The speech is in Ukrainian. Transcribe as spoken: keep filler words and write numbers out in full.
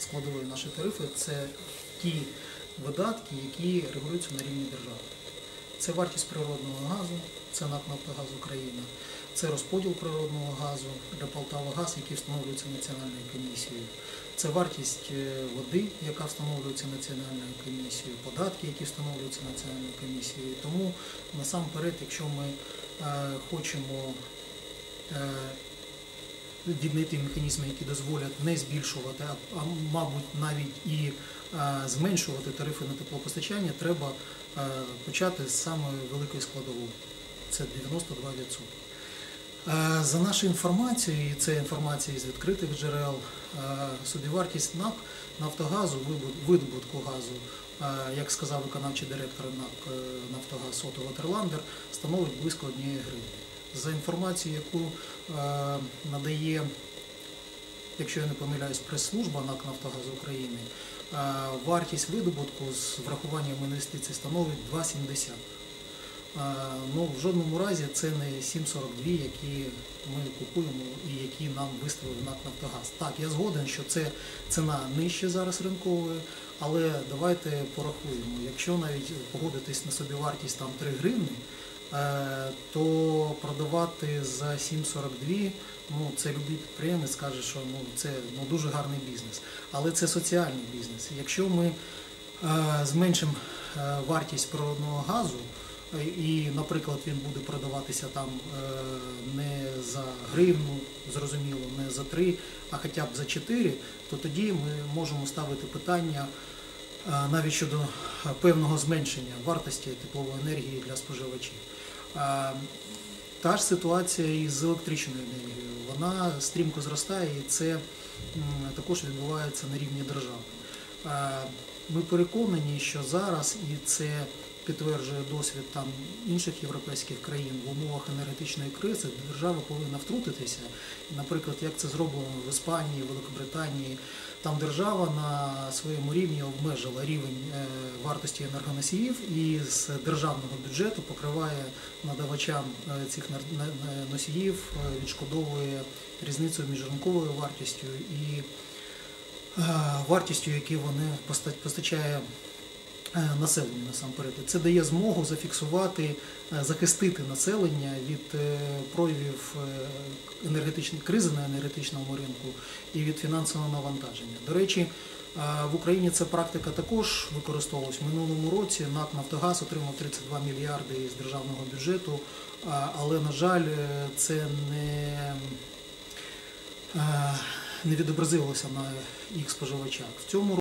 складової наші тарифи – це ті видатки, які регулюються на рівні держави. Це вартість природного газу, це НАК «Нафтогаз Україна», це розподіл природного газу для «Полтавагаз», який встановлюється Національною комісією, це вартість води, яка встановлюється Національною комісією, податки, які встановлюються Національною комісією. Тому насамперед, якщо ми е, хочемо е, віднайти механізми, які дозволять не збільшувати, а, мабуть, навіть і а, зменшувати тарифи на теплопостачання, треба а, почати з самої великої складової. Це дев'яносто два відсотки. А, за нашою інформацією, і це інформація з відкритих джерел, а, собівартість НАК «Нафтогазу», видобутку газу, а, як сказав виконавчий директор НАК «Нафтогаз» Отто Ватерландер, становить близько однієї гривні. За інформацією, яку е, надає, якщо я не помиляюсь, прес-служба НАК «Нафтогаз України», е, вартість видобутку з врахуванням інвестицій становить два сімдесят. Е, ну, в жодному разі це не сім сорок два, які ми купуємо і які нам виставив НАК «Нафтогаз». Так, я згоден, що це ціна нижче зараз ринкової, але давайте порахуємо. Якщо навіть погодитись на собівартість там три гривні, то продавати за сім сорок два, ну, це любий підприємець скаже, що ну, це ну, дуже гарний бізнес. Але це соціальний бізнес. Якщо ми е, зменшимо е, вартість природного газу, е, і, наприклад, він буде продаватися там е, не за гривну, зрозуміло, не за три, а хоча б за чотири, то тоді ми можемо ставити питання навіть щодо певного зменшення вартості теплової енергії для споживачів. Та ж ситуація і з електричною енергією. Вона стрімко зростає, і це також відбувається на рівні держави. Ми переконані, що зараз, і це підтверджує досвід там інших європейських країн, в умовах енергетичної кризи держава повинна втрутитися. Наприклад, як це зроблено в Іспанії, Великобританії, там держава на своєму рівні обмежила рівень вартості енергоносіїв і з державного бюджету покриває надавачам цих носіїв, відшкодовує різницю між ринковою вартістю і вартістю, яку вони постачає населенню насамперед. Це дає змогу зафіксувати, захистити населення від проявів енергетичної кризи на енергетичному ринку і від фінансового навантаження. До речі, в Україні ця практика також використовувалась. В минулому році НАК «Нафтогаз» отримав тридцять два мільярди з державного бюджету, але, на жаль, це не, не відобразилося на їх споживачах. В цьому